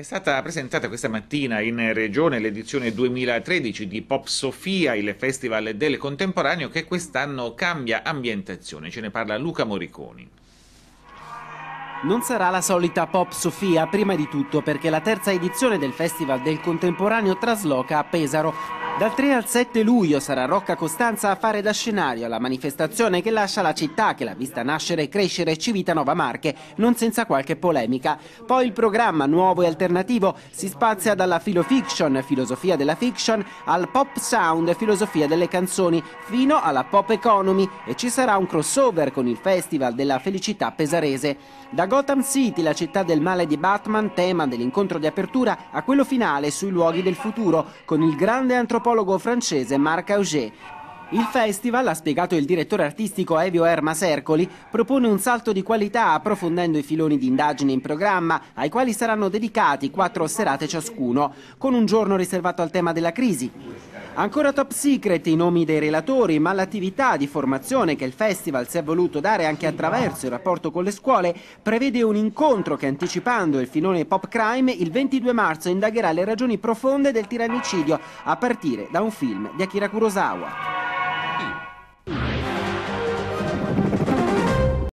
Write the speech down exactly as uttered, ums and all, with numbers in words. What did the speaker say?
stata presentata questa mattina in Regione l'edizione duemilatredici di Pop Sofia, il festival del contemporaneo che quest'anno cambia ambientazione. Ce ne parla Luca Moriconi. Non sarà la solita Pop Sofia, prima di tutto perché la terza edizione del Festival del Contemporaneo trasloca a Pesaro. Dal tre al sette luglio sarà Rocca Costanza a fare da scenario alla manifestazione che lascia la città che l'ha vista nascere e crescere Civitanova Marche, non senza qualche polemica. Poi il programma nuovo e alternativo si spazia dalla filofiction, filosofia della fiction, al pop sound, filosofia delle canzoni, fino alla pop economy, e ci sarà un crossover con il Festival della Felicità Pesarese. Da Gotham City, la città del male di Batman, tema dell'incontro di apertura, a quello finale sui luoghi del futuro, con il grande antropologo francese Marc Augé. Il festival, ha spiegato il direttore artistico Evio Erma Sercoli, propone un salto di qualità approfondendo i filoni di indagine in programma, ai quali saranno dedicati quattro serate ciascuno, con un giorno riservato al tema della crisi. Ancora top secret i nomi dei relatori, ma l'attività di formazione che il festival si è voluto dare anche attraverso il rapporto con le scuole prevede un incontro che, anticipando il filone pop crime, il ventidue marzo indagherà le ragioni profonde del tirannicidio a partire da un film di Akira Kurosawa.